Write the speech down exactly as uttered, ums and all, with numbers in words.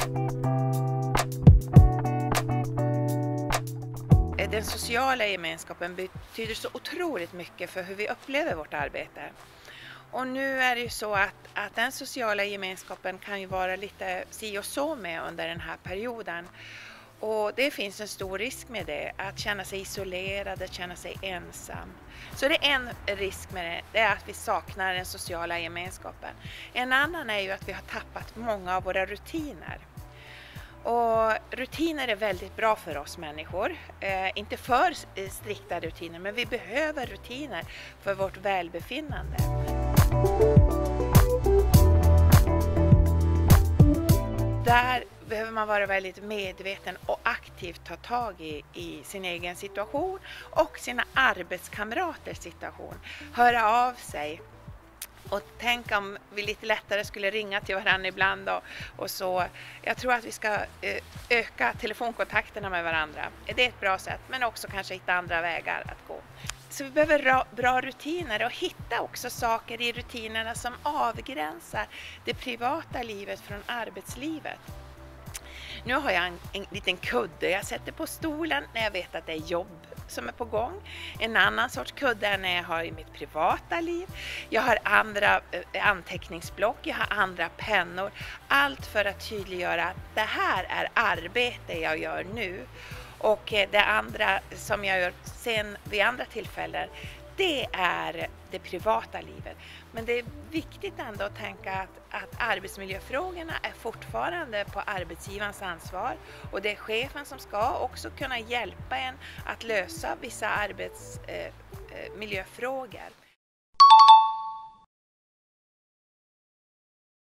Den sociala gemenskapen betyder så otroligt mycket för hur vi upplever vårt arbete. Och nu är det ju så att, att den sociala gemenskapen kan ju vara lite si och så med under den här perioden. Och det finns en stor risk med det, att känna sig isolerad, att känna sig ensam. Så det är en risk med det, det är att vi saknar den sociala gemenskapen. En annan är ju att vi har tappat många av våra rutiner. Och rutiner är väldigt bra för oss människor, eh, inte för strikta rutiner, men vi behöver rutiner för vårt välbefinnande. Där behöver man vara väldigt medveten och aktivt ta tag i, i sin egen situation och sina arbetskamraters situation. Höra av sig. Och tänk om vi lite lättare skulle ringa till varandra ibland då, och så. Jag tror att vi ska öka telefonkontakterna med varandra. Det är ett bra sätt, men också kanske hitta andra vägar att gå. Så vi behöver bra rutiner och hitta också saker i rutinerna som avgränsar det privata livet från arbetslivet. Nu har jag en, en liten kudde jag sätter på stolen när jag vet att det är jobb som är på gång. En annan sorts kudde är när jag har i mitt privata liv. Jag har andra eh, anteckningsblock, jag har andra pennor. Allt för att tydliggöra att det här är arbete jag gör nu. Och eh, det andra som jag gör sen vid andra tillfällen, det är det privata livet. Men det är viktigt ändå att tänka att, att arbetsmiljöfrågorna är fortfarande på arbetsgivarens ansvar. Och det är chefen som ska också kunna hjälpa en att lösa vissa arbetsmiljöfrågor.